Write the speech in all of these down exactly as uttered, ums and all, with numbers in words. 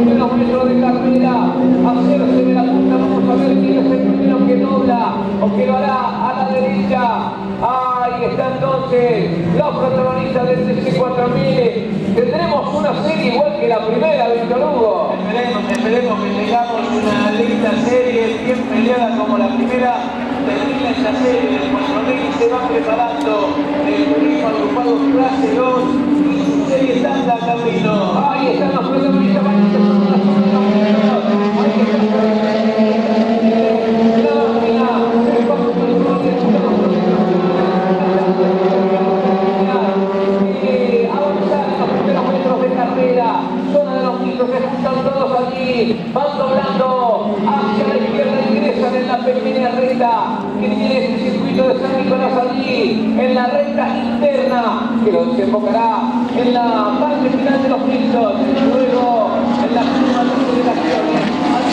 primeros metros de carrera, hacerse de la punta, vamos a ver quién es el primero que dobla o que lo hará a la derecha. Ahí está entonces los protagonistas del T C cuatro mil. Tendremos una serie igual que la primera, Víctor Hugo. Esperemos, esperemos que tengamos una linda serie bien peleada como la primera. Termina esta serie del cuatro mil y se va preparando el turismo agrupado clase dos y su serie estándar camino. Ahí están los protagonistas, ahí están van doblando hacia la izquierda, ingresan en la pequeña recta que tiene este circuito de San Nicolás allí, en la recta interna que lo desembocará en la parte final de los pisos, luego en la curva de aceleraciones,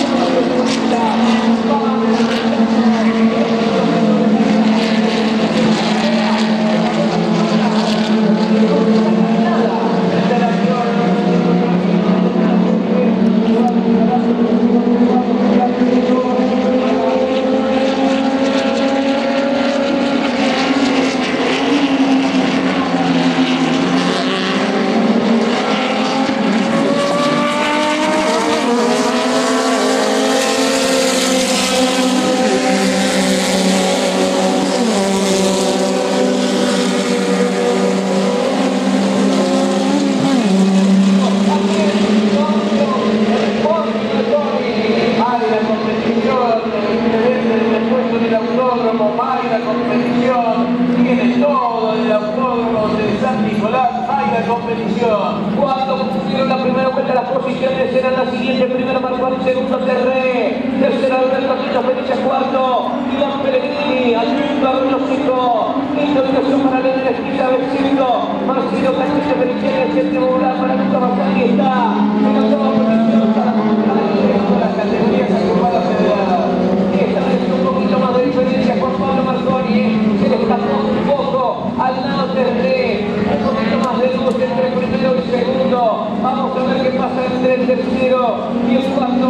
cuando concluyeron la primera vuelta, las posiciones eran las siguientes: primero Marconi, segundo Terré, tercero Alberto Quinto Felicia, cuarto Iván Pellegrini, al quinto Arroyo Seco, quinto dirección para Leonel Esquilla, sexto Marcelo Castillo Feliciano, el séptimo Bular para Lucas Basani, está en la octava posición para las categorías agrupadas federadas. Esta vez un poquito más de diferencia con Pablo Marconi, se le escapó un poco al lado Terré, un poquito más de luz entre el primero y segundo. Vamos a ver qué pasa entre el tercero y el cuarto.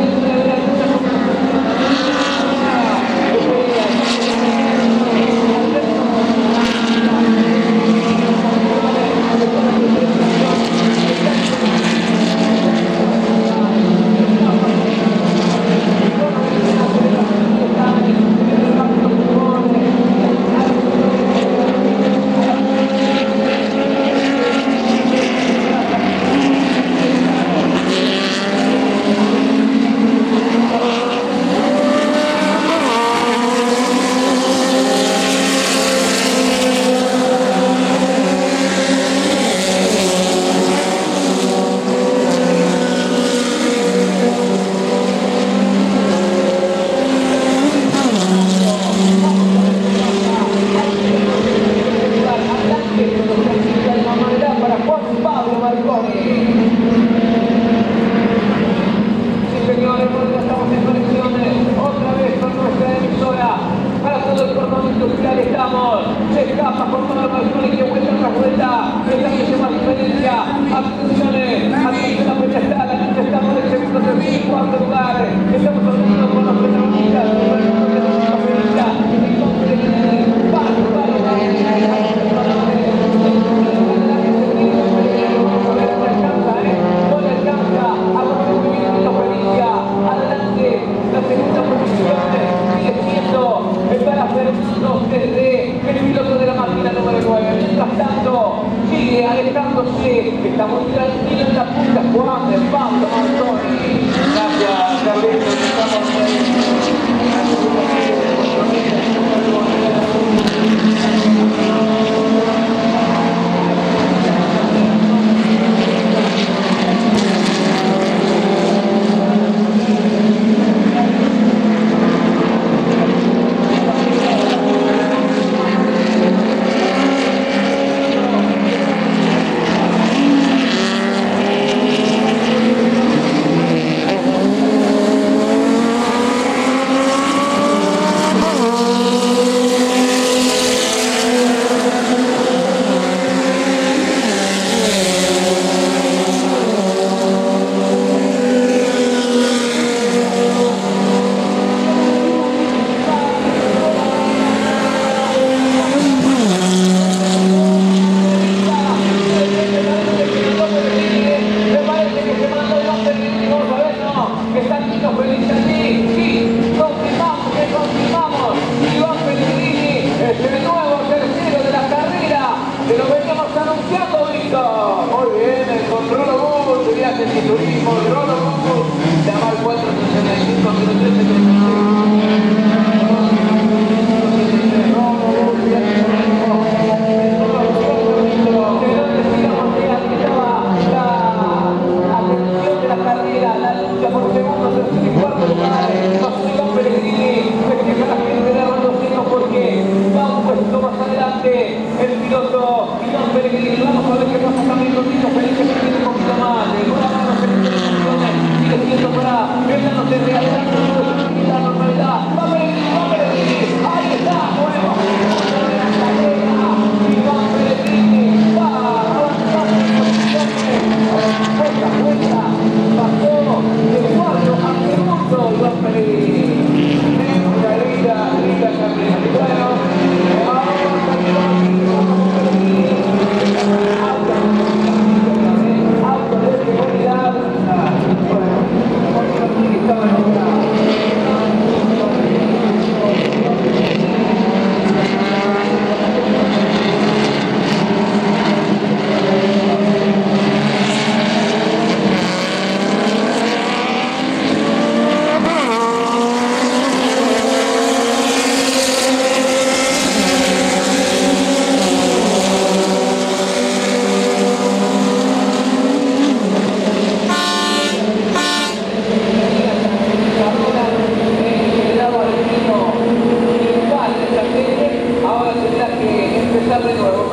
Está muy tranquilo en la punta, Juan de Pablo Marconi. Gracias, Carlitos, estamos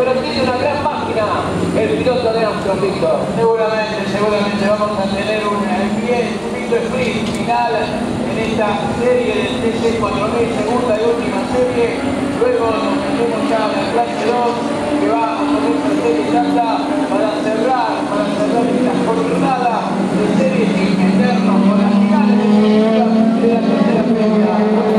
pero tiene una gran máquina el piloto de Armstrong, Víctor. Seguramente, seguramente vamos a tener un bien lindo sprint final en esta serie del T C cuatro mil, segunda y última serie. Luego nos metemos ya a la clase dos, que va a poner serie tanta para cerrar, para cerrar esta jornada de series y meternos con las finales de la tercera fecha.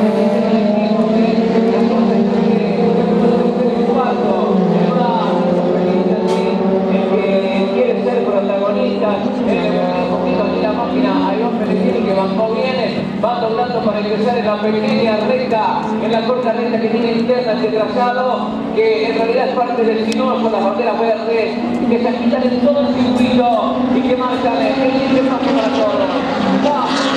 Va doblando para ingresar en la pequeña recta, en la corta recta que tiene interna este trazado, que en realidad es parte del sinuoso, las banderas verdes, que se agitan en todo el circuito y que marcan el siguiente paso para todos.